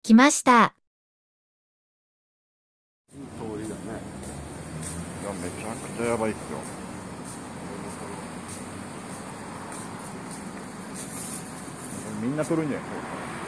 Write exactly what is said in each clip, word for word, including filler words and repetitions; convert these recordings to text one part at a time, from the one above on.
来ました。 いい通りだね。 いや、めちゃくちゃやばいっすよ。みんな撮るんじゃないですか。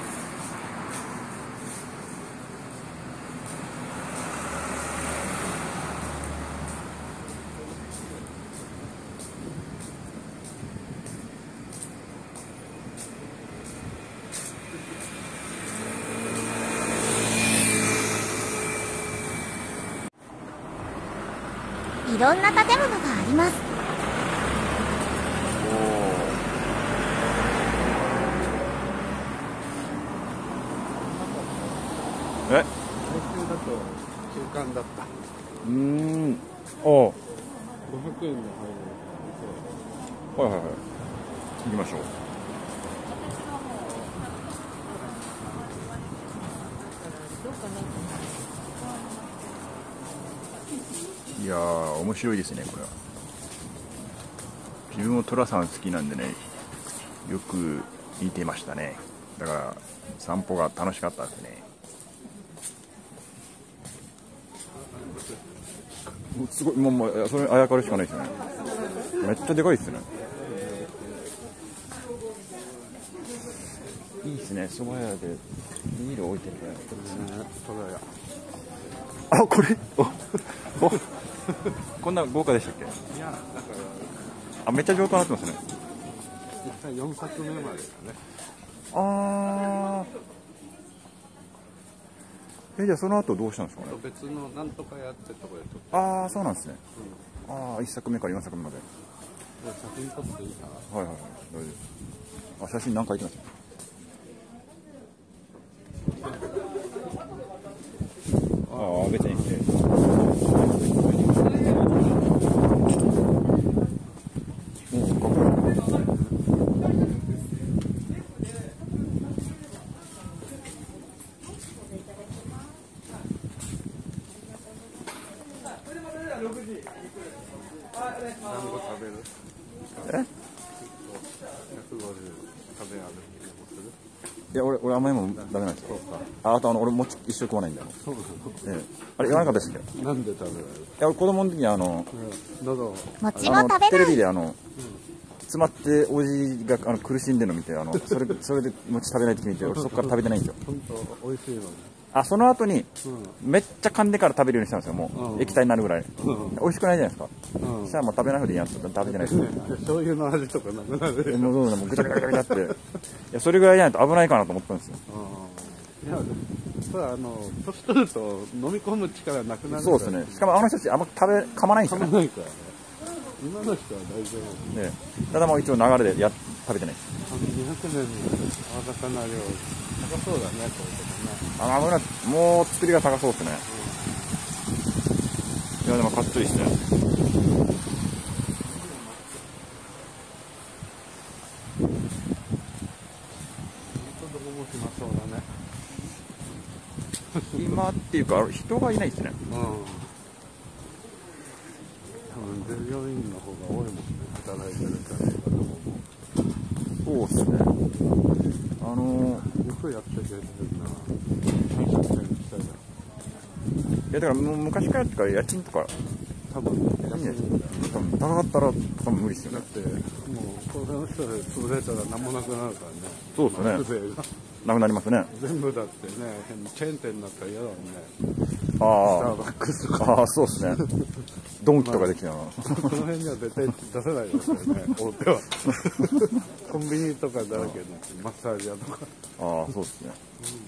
いろんな建物があります。 え、 最近だと中間だった。 うーん、おう、 ごひゃくえんで入る。 はいはいはい、行きましょう。いやー、面白いですね、これは。自分も寅さん好きなんでね、よく見てましたね。だから散歩が楽しかったですね。すごい、もう、もうそれあやかるしかないですよね。めっちゃでかいですね。いいですね、蕎麦屋でビール置いてるね。あ、これおおこんな豪華でしたっけ？ いや、だからあ、めっちゃ上等になってますね。 実際よんさくめまでだね。 あー、え、じゃあその後どうしたんですかね。 別のなんとかやってとこで撮って。 ああ、そうなんですね。ああ、いっさくめからよんさくめまで。 写真撮っていいかな。 はいはいはい、大丈夫。あ、写真何回行きました。ああ、別に来て。もうかっこいい。 団子食べる？ え？ ひゃくごじゅう食べ歩きでもする？ いや、俺、俺甘いもんダメなんですよ。あ、あとあの、俺も一生食わないんだよ。 そうなの？ ええ、あれ言わなかったですけど。 なんで食べられる？ いや、俺子供の時にあの、 うん、喉。 餅もあの食べない。 テレビであの、詰まっておじがあの苦しんでるの見て、あのそれそれで餅食べないって決めて、俺そこから食べてないんですよ。 本当美味しいのね。 あ、その後にうん。 めっちゃ噛んでから食べるようにしたんですよ。もう、 うん液体になるぐらい、 うん美味しくないじゃないですか。 うん。 そしたらもう食べないふうでいいやつと食べてないです。 醤油の味とかなくなるよ。 えもうどうなの、もうぐちゃぐちゃぐちゃって、いやそれぐらいじゃないと危ないかなと思ったんですよ。 うん。いや、ただあの年取ると飲み込む力なくなる。 そうですね。しかもあの人たちあんま食べ噛まないんです噛よね。 まないからね。今の人は大丈夫。 ね、ただもう一応流れでや食べてないです。 にひゃくねんのわざかな量高そうだね、こういうとこね。 あ、危ない。もう作りが高そうですね。いやでもかっちょいいですね。 どこも暇そうだね。 今っていうか人がいないですね。 うん。多分従業員の方が多いもんね、働いてるから。 そうですね。あのー、 よくやってくれてるな。会社にしたら。 いやだからもう昔からっていうか家賃とか多分いいんですよ。多分高かったら多分無理ですよね。 だってもうこの人で潰れたら何もなくなるからね。 そうですね。 風情がなくなりますね。 全部だってね、チェーン店になったら嫌だもんね。スタあーバックスとあ、 か。 ああ、そうですね。ドンキとかできたな。 この辺には絶対出せないですよね、大手は。コンビニとかだらけになって、マッサージ屋とか。 ああ、そうですね。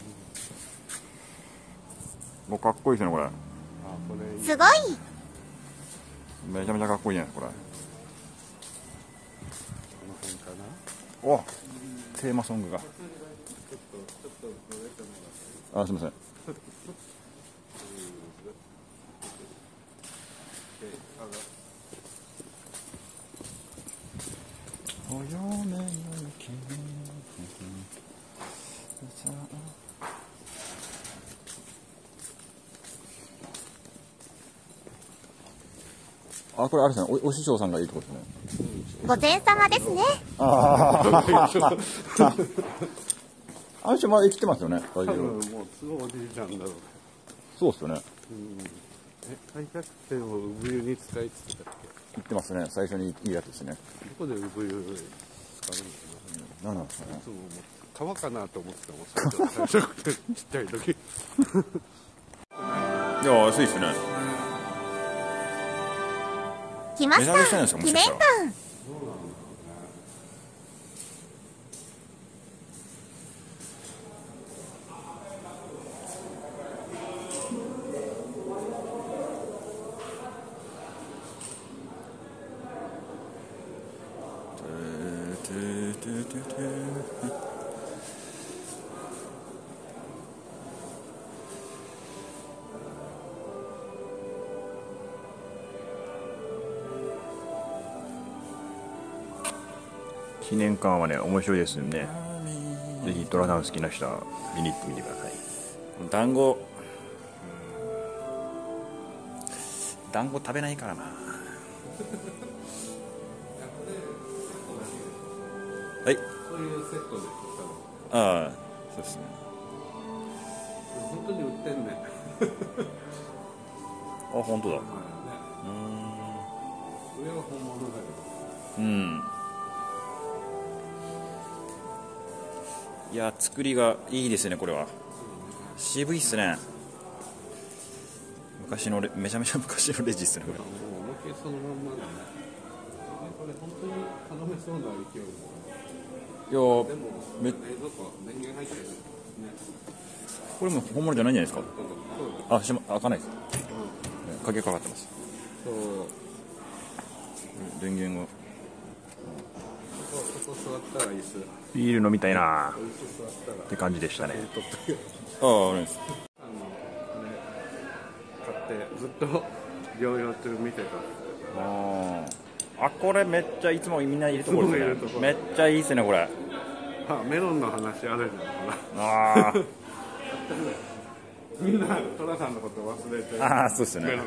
もうかっこいいですね、これ。 あ、これいい。 すごい。 めちゃめちゃかっこいいじゃないですか、ここの辺かな。 れ。お、テーマソングが。あ、すみません。お嫁の君あ、これあれですね、お、お師匠さんがいいとこですね。 御前様ですね。 ああ、 あの人まだ生きてますよね。 多分もうすごいおじいちゃんだろうね。 そうっすよね。 うんえ、開脚点を産湯に使いって言ってたっけ？ 言ってますね。最初にいいやつですね。 どこで産湯使うんだろう何なんですかね。 いつも思って川かなと思ってたもん、最初ちっちゃい時。 いや安いですね。 来まし値下げしてないんですかた記念もしかしたら館。 記念館はね面白いですよね。ぜひトラダン好きな人は見に行ってみてください。団子団子食べないからな。はい。 そういうセットでああそうですね。 本当に売ってんね。 あ本当だ。う上は本物だけんうんいや作りがいいですね。これは渋いっすね。昔のレめちゃめちゃ昔のレジっすねこれ。 ど、もう思いっきりそのまんまだね。これ本当に頼めそうな勢いだ。 いやでもめ冷蔵庫電源入ってるね。 これも本物じゃないんじゃないですか。 そうだ。 あしま開かないです。鍵かかってます。 そう。 電源がここ座ったら椅子。 ビール飲みたいな椅子座ったら。 って感じでしたね。 取ってあああれです。 あのね買ってずっと療養中見てた。 あああこれめっちゃいつもみんないるところですいつもいるとこね。めっちゃいいですねこれ。 あメロンの話あるじゃんほら。 ああみんなトラさんのこと忘れて。 ああそうですねメロン。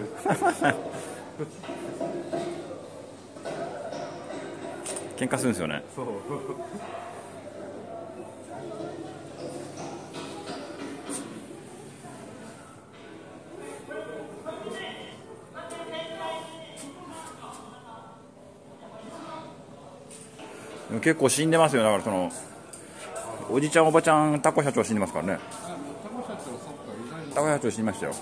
喧嘩するんですよね。 そう。 でも結構死んでますよ。だからそのおじちゃんおばちゃんタコ社長死んでますからね。タコ社長死にましたよ。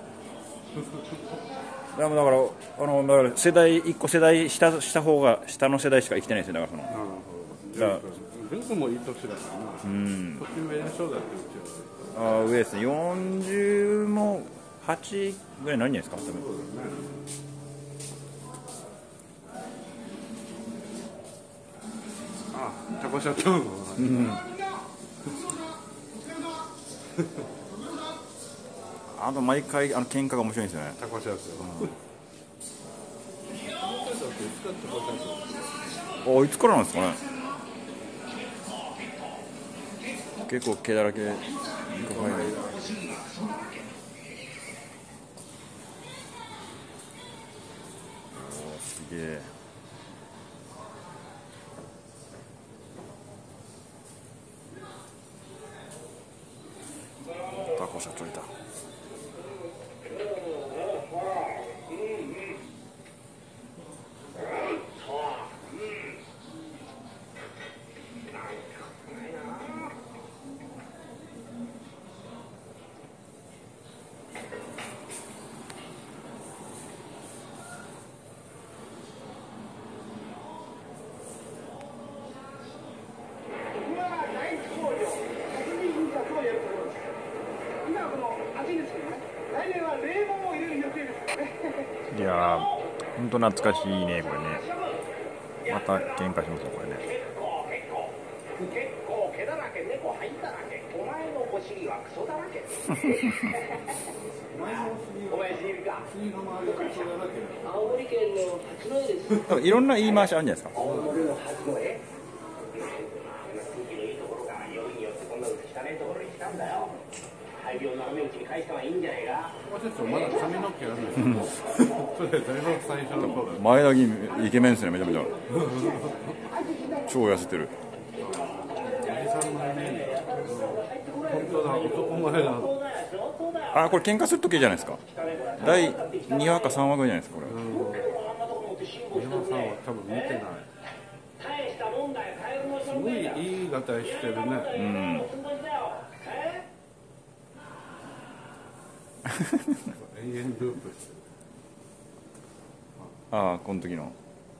だからだからあのだから世代一個世代下した方が下の世代しか生きてないですよ。だからそのじゃあルークもいい年だからな。うん年上でしょだってうちは。 ああ上ですね。よんじゅうもはちぐらいなんじゃないですか多分。 そうだね。あタコ社長の。 うんあと毎回あの喧嘩が面白いんですよね。 タコ社長。 あいつからなんですかね。結構毛だらけ。すげえ。タコ社長いた。いやー、本当懐かしいね、これね。また喧嘩しますよ、これね。 結構毛だらけ、猫入っただけ、お前のお尻はクソだらけ。お前尻か。青森県の八戸です。 いろんな言い回しあるんじゃないですか。 青森の八戸。空気のいいところがよりによってこんな汚いところに来たんだよ。大量の雨打ちに返した方がいいんじゃないか。 まだ髪の毛あるんですよ。それだいぶ最初の頃。 前田議イケメンですね、めちゃめちゃ。超痩せてる。 おじさんのイメージ。 当だ、男前だ。 あ、これ喧嘩する時じゃないですか。だいにわかさんわぐらいじゃないですかこれ。 宮本さんは多分見てない。すごいいいがたいしてるね。 うん。 永遠ループしてる。 ああ、この時の。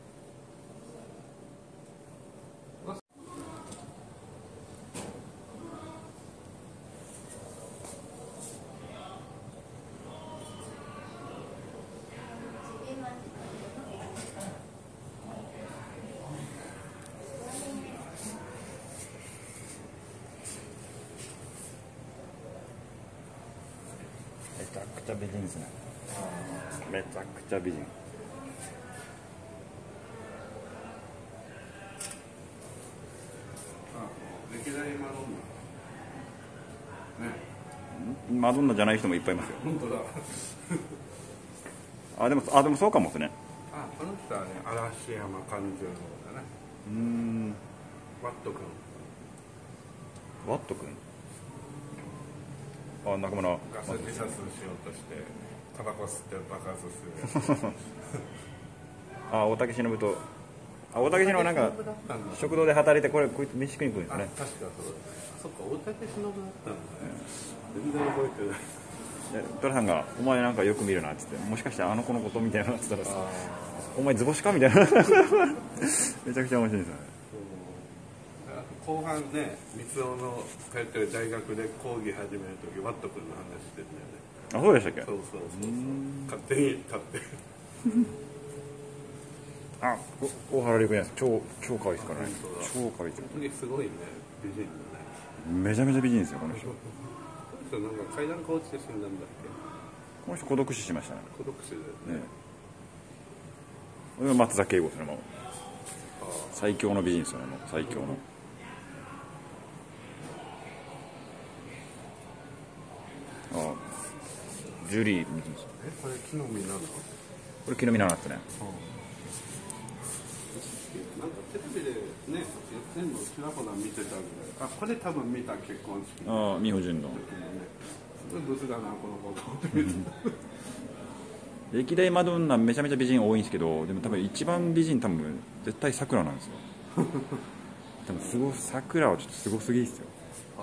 めちゃくちゃ美人ですね。めちゃくちゃ美人。 歴代マドンナ。ね。 マドンナじゃない人もいっぱいいますよ。 本当だ。 あ、でも、あ、でもそうかもですね。 あ、この人はね、嵐山勘十郎だね。 うーん。 ワット君。 ワット君。あ、中村。 ガス自殺しようとして、タバコ吸って爆発するやつ。 あ、大竹しのぶと。あ、大竹しのぶはなんか食堂で働いて、これこいつ飯食いに来るんですね。 確かそう。そっか、大竹しのぶだったんだね。全然覚えてない。 でトラさんが「お前なんかよく見るな」っつって「もしかしてあの子のこと?」みたいなっつったらさ「お前図星か?」みたいなめちゃくちゃ面白いですよね。 後半ね、三尾の通ってる大学で講義始めるときワット君の話してるんだよね。 あ、そうでしたっけ。 そうそうそうそう。勝手に立ってあ、大原陸也さん超超可愛いですからね。超可愛いですよ。 本当にすごいね、美人だね。 めちゃめちゃ美人ですよこの人。 この人なんか階段から落ちて死んだんだっけ。 この人孤独死しましたね。 孤独死だよね。 ね、これが松崎慶子そのまま最強の美人ですよね。もう最強の。あ、ジュリー美人です。 え、これ木の実なの？ これ木の実なんですね。 なんかテレビでね、全部ちらほら見てたんで、あ、これ多分見た結婚式。 ああ、美穂純の。 すごいブスだなこの子と思って。 歴代マドンナめちゃめちゃ美人多いんですけど、でも多分一番美人多分絶対さくらなんですよ。多分すごさくらはちょっとすごすぎですよ。 ああ、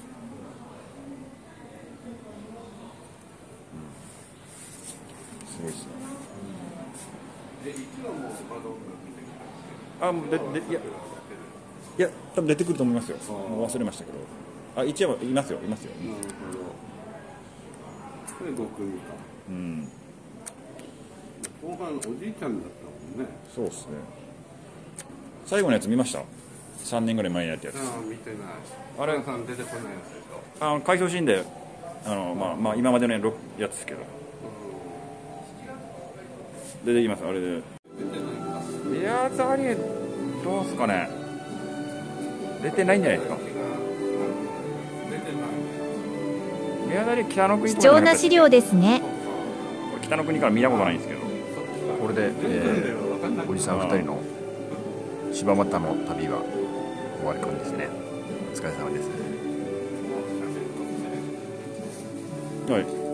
うん、すごいですね。 え、一話もマドンナ見てきた。 あ、もうででいやいや多分出てくると思いますよ。もう忘れましたけど。あ、一話いますよいますよ。 なるほど。これご組か。 うん。 後半おじいちゃんだったもんね。 そうですね。最後のやつ見ました？さんねんぐらい前にやったやつ。 ああ、見てない。 あれさん出てこないやつでしょ。 あの開票シーンであの、まあまあ、今までのやつですけど出てきます。あれで宮崎どうすかね。出てないんじゃないですか。宮崎北の国貴重な資料ですね。 北の国から見たことないんですけど、 これで、えー、おじさんふたりの柴又の旅が終わる感じですね。お疲れ様です。 はい。